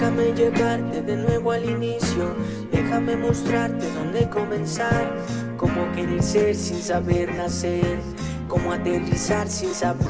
Déjame llevarte de nuevo al inicio, déjame mostrarte dónde comenzar, cómo querer ser sin saber nacer, cómo aterrizar sin saber.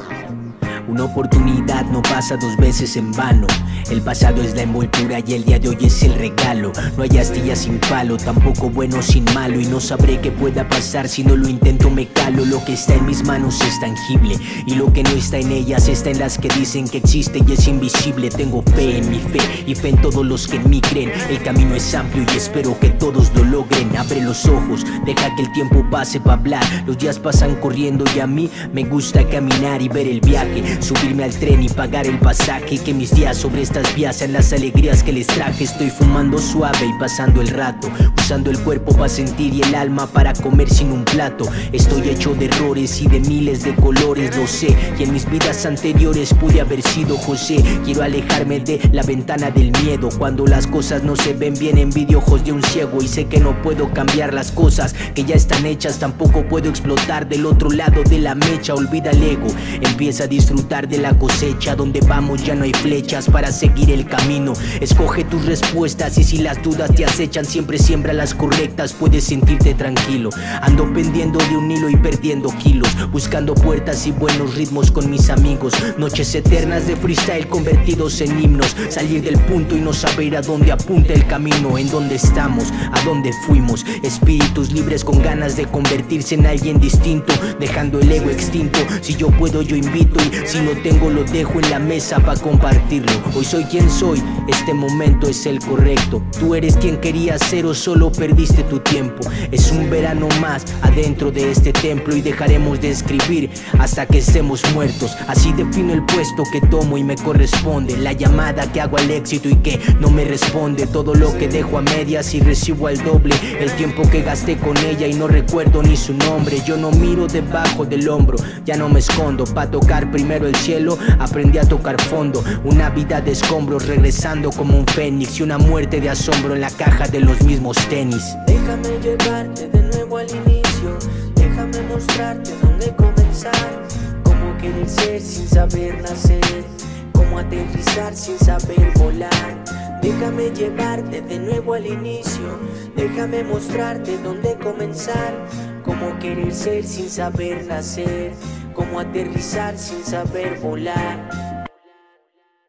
Una oportunidad no pasa dos veces en vano. El pasado es la envoltura y el día de hoy es el regalo. No hay astilla sin palo, tampoco bueno sin malo. Y no sabré qué pueda pasar si no lo intento, me calo. Lo que está en mis manos es tangible y lo que no está en ellas está en las que dicen que existe y es invisible. Tengo fe en mi fe y fe en todos los que en mí creen. El camino es amplio y espero que todos lo logren. Abre los ojos, deja que el tiempo pase para hablar. Los días pasan corriendo y a mí me gusta caminar y ver el viaje, subirme al tren y pagar el pasaje. Que mis días sobre estas vías sean las alegrías que les traje. Estoy fumando suave y pasando el rato, usando el cuerpo para sentir y el alma para comer sin un plato. Estoy hecho de errores y de miles de colores, lo sé, y en mis vidas anteriores pude haber sido José. Quiero alejarme de la ventana del miedo, cuando las cosas no se ven bien, envidio ojos de un ciego. Y sé que no puedo cambiar las cosas que ya están hechas, tampoco puedo explotar del otro lado de la mecha. Olvida el ego, empieza a disfrutar de la cosecha. Donde vamos ya no hay flechas para seguir el camino. Escoge tus respuestas y si las dudas te acechan, siempre siembra las correctas, puedes sentirte tranquilo. Ando pendiendo de un hilo y perdiendo kilos, buscando puertas y buenos ritmos con mis amigos. Noches eternas de freestyle convertidos en himnos. Salir del punto y no saber a dónde apunta el camino. En dónde estamos, a dónde fuimos. Espíritus libres con ganas de convertirse en alguien distinto, dejando el ego extinto. Si yo puedo yo invito, y si no tengo lo dejo en la mesa para compartirlo. Hoy soy quien soy, este momento es el correcto. Tú eres quien querías ser o solo perdiste tu tiempo. Es un verano más adentro de este templo y dejaremos de escribir hasta que estemos muertos. Así defino el puesto que tomo y me corresponde, la llamada que hago al éxito y que no me responde. Todo lo que dejo a medias y recibo al doble, el tiempo que gasté con ella y no recuerdo ni su nombre. Yo no miro debajo del hombro, ya no me escondo. Pa' tocar primero el cielo aprendí a tocar fondo. Una vida de escombros regresando como un fénix y una muerte de asombro en la caja de los mismos tenis. Déjame llevarte de nuevo al inicio, déjame mostrarte dónde comenzar, cómo querer ser sin saber nacer, cómo aterrizar sin saber volar. Déjame llevarte de nuevo al inicio, déjame mostrarte dónde comenzar, cómo querer ser sin saber nacer, cómo aterrizar sin saber volar.